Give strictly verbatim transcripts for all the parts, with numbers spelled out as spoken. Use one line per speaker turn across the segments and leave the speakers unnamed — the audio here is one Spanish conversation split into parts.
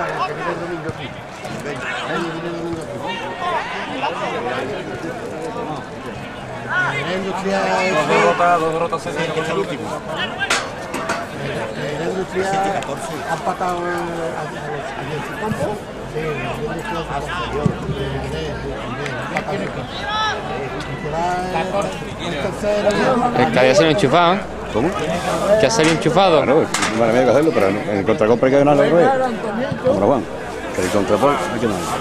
que viene el domingo aquí. Venga, viene el domingo aquí. La industria es...
Dos derrotas, dos derrotas seguidas, que es el último.
La industria ha empatado allí en su campo. Sí, la industria ha empatado.
El Cádiz se lo ha enchufado.
¿Cómo?
Que ha salido enchufado.
Claro, bueno, había que hacerlo, pero en el contragolpe hay que ganarlo otra vez. Como Juan, que el contragolpe hay que ganarlo.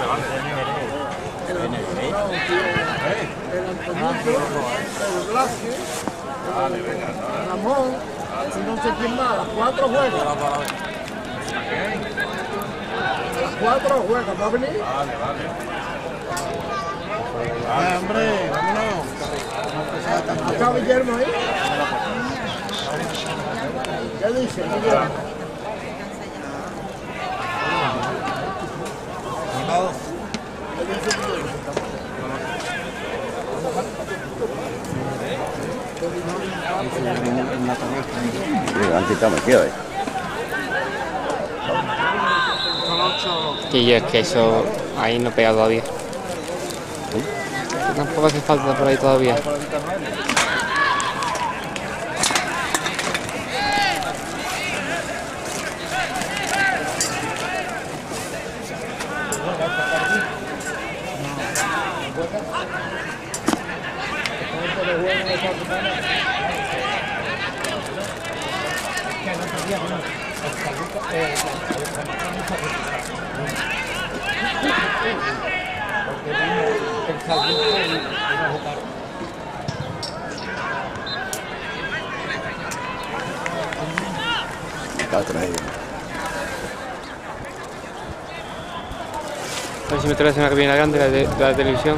Ramón, y no sé quién más, las cuatro juegan. Las cuatro juegan, ¿va a venir?
Vale, vale.
Ah, hombre, vámonos. ¿Está Guillermo ahí? ¿Qué dice?
Sí, han quitado, me queda ahí.
Que yo es que eso ahí no pega todavía. Tampoco hace falta por ahí todavía.
Está traído.
A ver si me traes una cabina grande de la, de, de la televisión.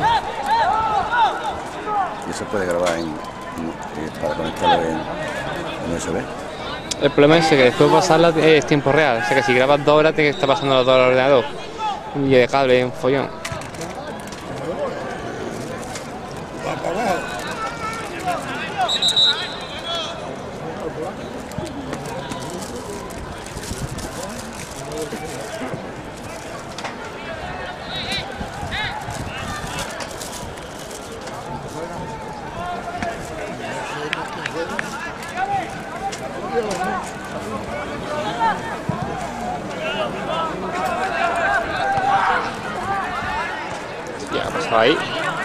Y eso puede grabar en, en, para conectarlo en, en U S B.
El problema es que después pasarla es tiempo real. O sea que si grabas dos horas, tienes que estar pasando las dos horas al ordenador. Y de cable es un follón. Ya, pues ahí.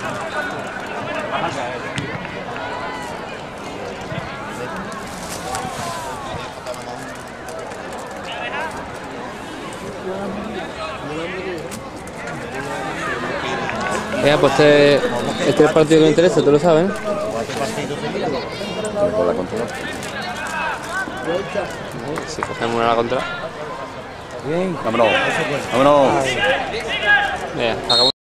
Ya, pues este, este es el partido que me interesa, tú lo sabes, ¿eh?
Con la controla.
Si cogemos una a la contra.
Bien. Vámonos. Vámonos.
Ya, acabamos.